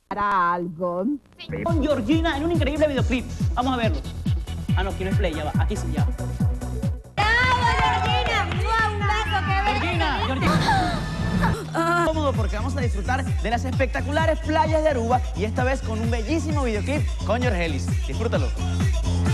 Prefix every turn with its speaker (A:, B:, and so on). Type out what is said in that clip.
A: Para algo.
B: Con Georgina en un increíble videoclip. Vamos a verlo. Ah, no, aquí no es play, ya va. Aquí sí, ya. Georgina, Georgina. Cómodo porque vamos a disfrutar de las espectaculares playas de Aruba y esta vez con un bellísimo videoclip con Jorgelis. Disfrútalo.